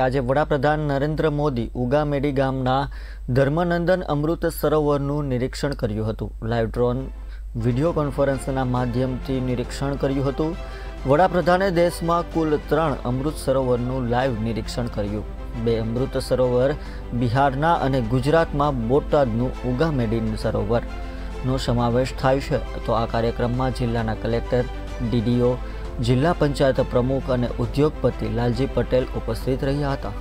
આજે વડાપ્રધાન નરેન્દ્ર મોદી ઉગામેડી ગામના ધર્મનંદન અમૃત સરોવરનું નિરીક્ષણ કર્યું હતું। લાઈવ ડ્રોન વિડીયો કોન્ફરન્સના માધ્યમથી નિરીક્ષણ કર્યું હતું। વડાપ્રધાને દેશમાં કુલ 3 અમૃત સરોવરનું લાઈવ નિરીક્ષણ કર્યું। 2 અમૃત સરોવર બિહારના અને ગુજરાતમાં બોટાદનું ઉગામેડી સરોવરનો સમાવેશ થાય છે। તો આ કાર્યક્રમમાં જિલ્લાના કલેક્ટર, ડીડીઓ, जिला पंचायत प्रमुख और उद्योगपति लालजी पटेल उपस्थित रहा था।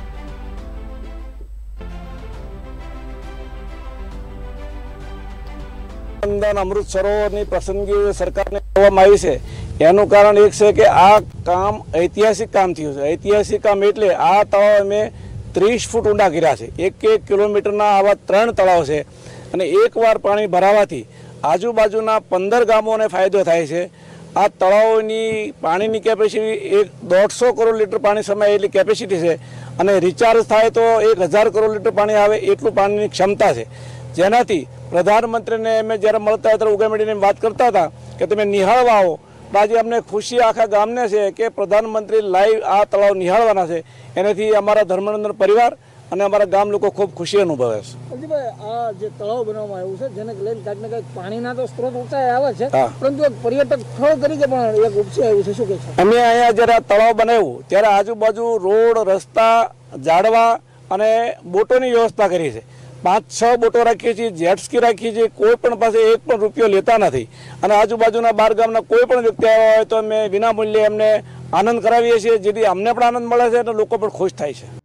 अमृत सरोवर की पसंदगी सरकार ने करवामां आवी छे। एनु कारण एक है कि आ काम ऐतिहासिक काम थयुं छे। ऐतिहासिक काम एटले आ तळाव में 30 फूट ऊंडा कर्या छे। 1 किलोमीटर आवा 3 तळाव छे अने एक वार पाणी भरावाथी आजूबाजूना 15 गामोने फायदो थाय छे। आ तळावोनी पाणीनी केपेसिटी 150 करोड़ लीटर पाणी समाये एटली केपेसिटी है अने रिचार्ज थाय तो 1000 करोड़ लीटर पाणी आवे एटलुं पाणीनी क्षमता है। जेनाथी प्रधानमंत्री ने अमे ज्यारे मळता त्यारे उगामेडीनी वात करता हता के तमे निहाळवा आवो। आज अमने खुशी आखा गामने छे के प्रधानमंत्री लाइव आ तळाव निहाळवाना छे। एनाथी अमारा धर्मनंदन परिवार અને અમારા ગામ લોકો ખૂબ ખુશી અનુભવે છે। અજીભાઈ, આ જે તળાવ બનાવવામાં આવ્યું છે જેને લઈને કાંઈક ને કાંઈક પાણીના તો સ્ત્રોત ઊંચાઈ આવે છે, પરંતુ એક પર્યટક સ્થળ તરીકે પણ એક ઉપસી આવ્યું છે, શું કહે છે? અમે અહીંયા જ્યારે તળાવ બનાવ્યું ત્યારે આજુબાજુ રોડ, રસ્તા, ઝાડવા અને બોટોની વ્યવસ્થા કરી છે। 5-6 બોટો રાખીએ છીએ, જેટસ્કી રાખીએ છીએ। કોઈ પણ પાસે એક પણ રૂપિયો લેતા નથી અને આજુબાજુના 12 ગામના કોઈ પણ વ્યક્તિ આવ્યા હોય તો અમે વિના મૂલ્યે એમને આનંદ કરાવીએ છીએ, જેથી અમને પણ આનંદ મળે છે અને લોકો પણ ખુશ થાય છે।